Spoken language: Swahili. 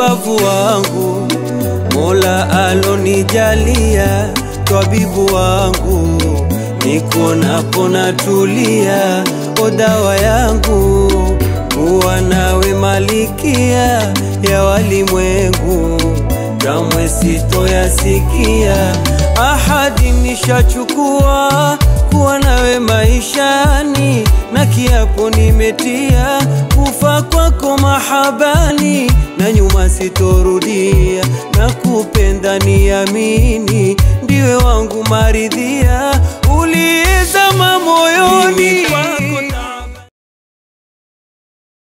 ubavu wangu, Mola alonijalia tabibu wangu, nikuonapo natulia, o dawa yangu, kuwa nawe malikia ya walimwengu, kamwe sitoyasikia. Ahadi nishachukua kuwa nawe maishani, na kiapo nimetia kufa kwako mahabani, na nyuma sitorudia, na kupenda niamini, ndiwe wangu maridhi.